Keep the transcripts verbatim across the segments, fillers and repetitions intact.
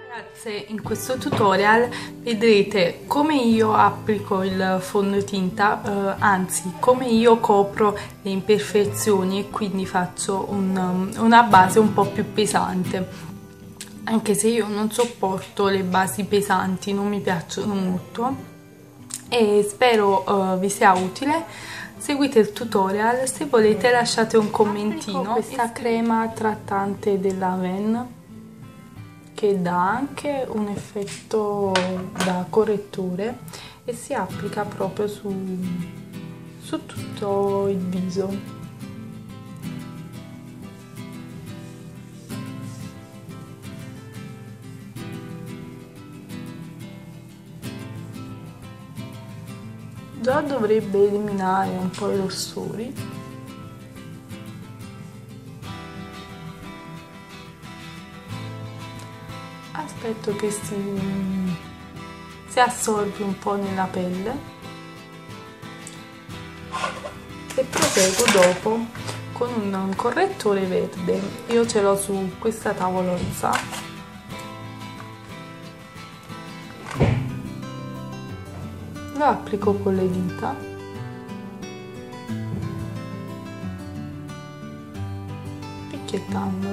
Ragazze, in questo tutorial vedrete come io applico il fondotinta, eh, anzi come io copro le imperfezioni e quindi faccio un, una base un po' più pesante, anche se io non sopporto le basi pesanti, non mi piacciono molto, e spero uh, vi sia utile. Seguite il tutorial, se volete lasciate un commentino. Questa crema trattante dell'Aven che dà anche un effetto da correttore e si applica proprio su, su tutto il viso. Già dovrebbe eliminare un po' i rossori. Aspetto che si, si assorbi un po' nella pelle e proseguo dopo con un correttore verde. Io ce l'ho su questa tavolozza. Lo applico con le dita picchiettando.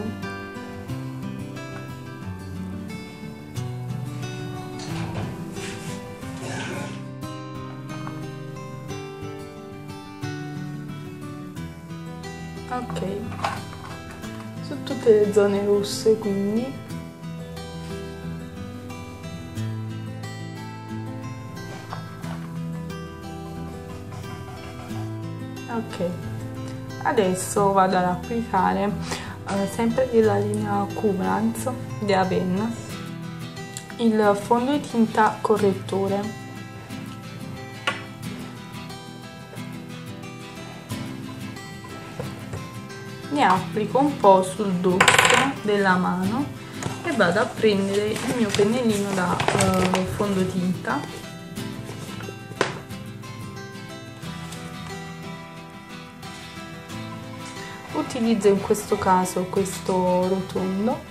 Ok, su tutte le zone rosse, quindi ok, adesso vado ad applicare eh, sempre della linea Coomerance di Aven il fondotinta correttore. Ne applico un po' sul dorso della mano e vado a prendere il mio pennellino da eh, fondotinta. Utilizzo in questo caso questo rotondo.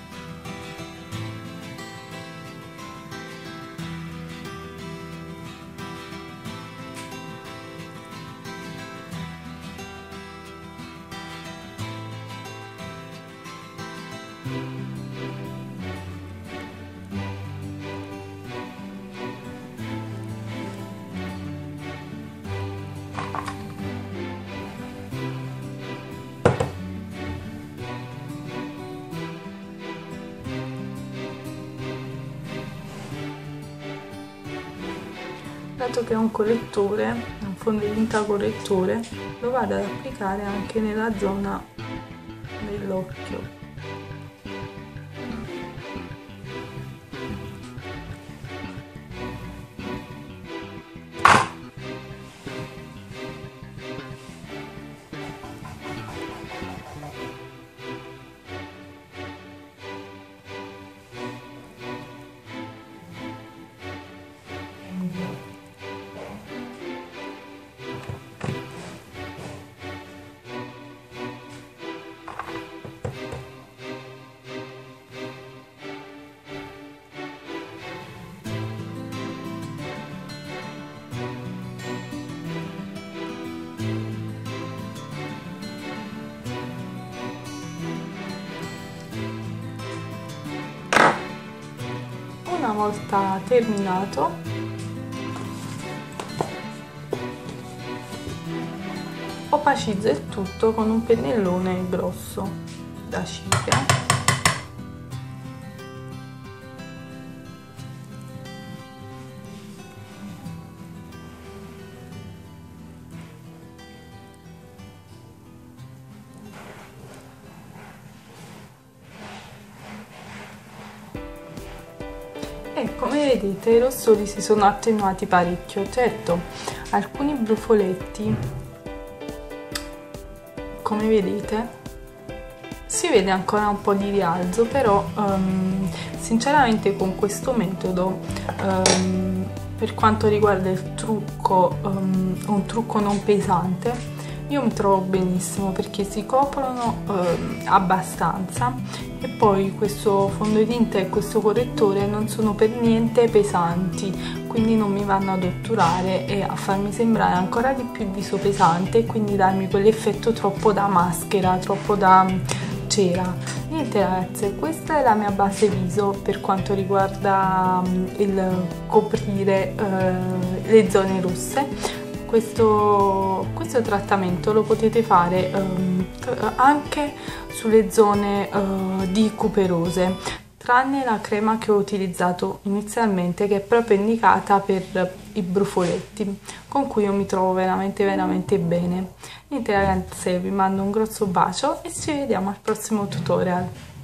Dato che è un correttore, un fondotinta correttore, lo vado ad applicare anche nella zona dell'occhio. Una volta terminato, opacizzo il tutto con un pennellone grosso da cipria. E come vedete i rossori si sono attenuati parecchio. Certo, alcuni brufoletti, come vedete, si vede ancora un po' di rialzo, però um, sinceramente con questo metodo, um, per quanto riguarda il trucco, um, un trucco non pesante, io mi trovo benissimo perché si coprono eh, abbastanza, e poi questo fondotinta e questo correttore non sono per niente pesanti, quindi non mi vanno ad otturare e a farmi sembrare ancora di più il viso pesante, e quindi darmi quell'effetto troppo da maschera, troppo da cera. Niente ragazze, questa è la mia base viso per quanto riguarda il coprire eh, le zone rosse. Questo, questo trattamento lo potete fare um, anche sulle zone uh, di cuperose, tranne la crema che ho utilizzato inizialmente, che è proprio indicata per i brufoletti, con cui io mi trovo veramente veramente bene. Niente ragazze, vi mando un grosso bacio e ci vediamo al prossimo tutorial.